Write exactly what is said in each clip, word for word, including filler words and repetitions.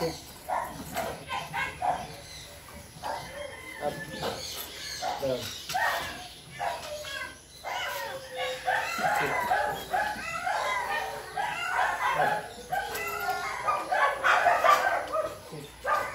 sit, up, down, sit, up, sit,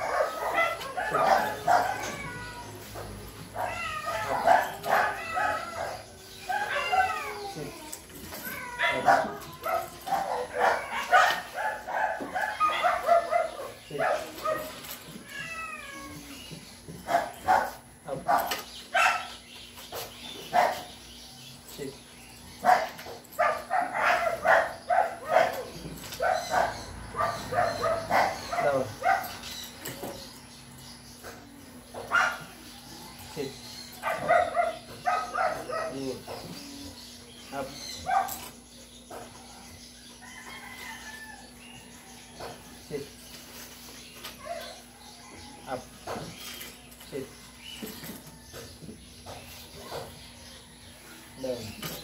up, sit, up, sit, down,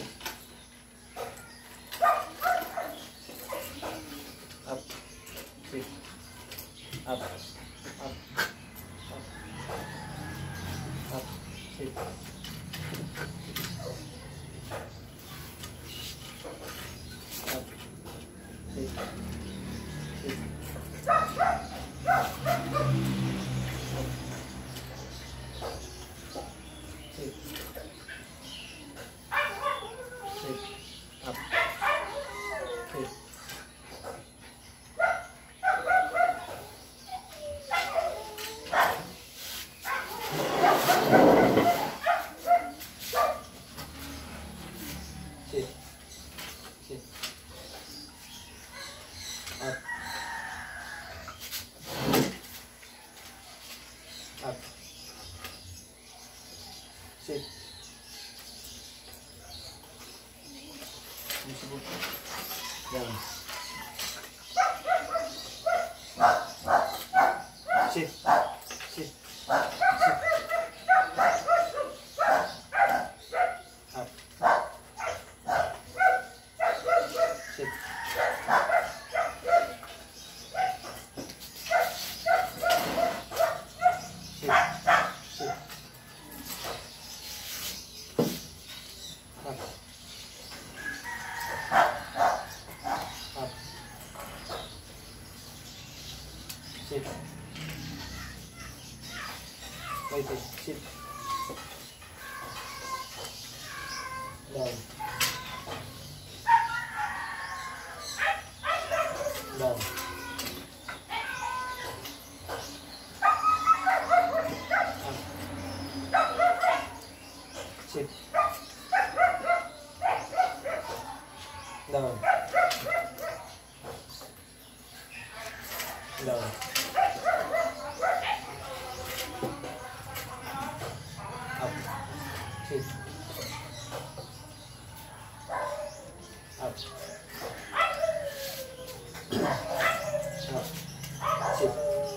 up, sit, up, up, up, up, sit, up, sit, sit, sit, sit, up, sit, sit, sit, up, up, sit, down, sit, sit, sit, up, sit, sit, sit, up, up, sit, wait, wait, sit, down, down, up, sit, down, down, up, sit, up, up, sit,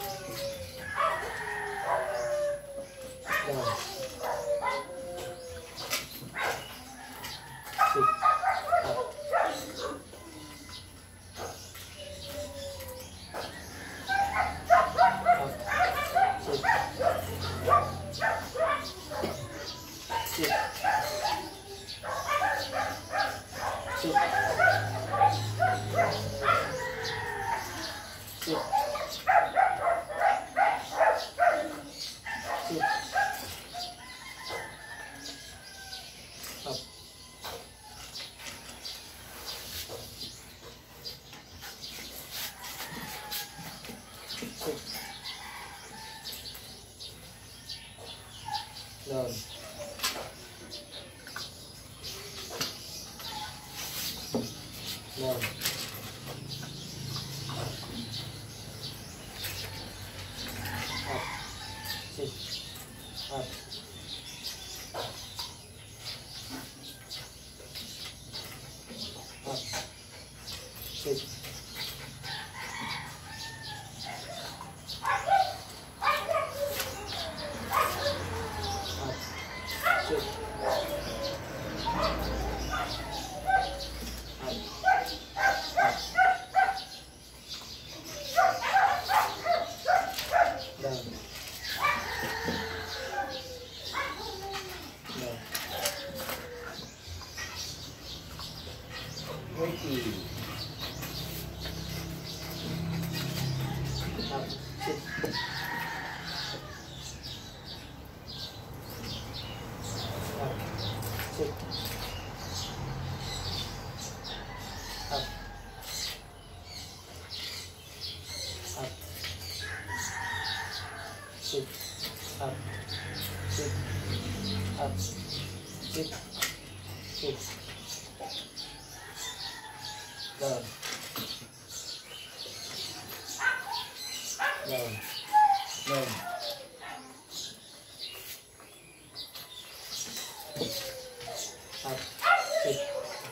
down, sit, up, down, down, up, sit, up, up, sit, sit, up, sit, up, sit, sit, down, down, down, up, sit,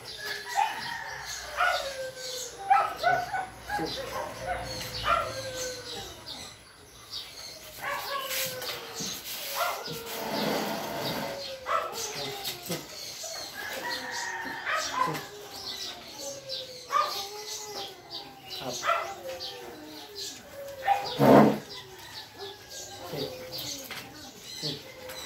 up, sit. Up, sit, sit,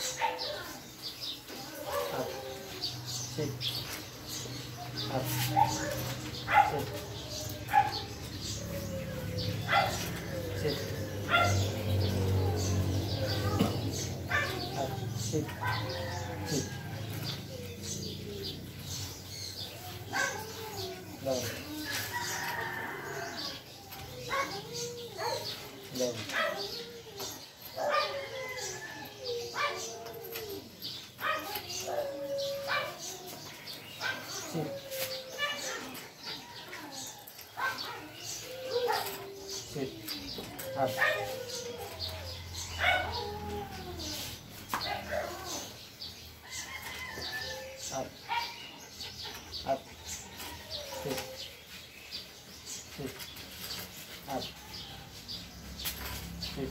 up, sit, up, sit, sit, up, sit, sit, down, down, sit, sit, up, up, up, sit, sit, up, sit.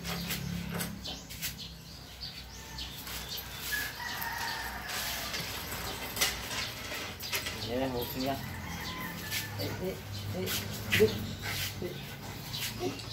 Để một nha. Ê, ê, ê, ê, ê.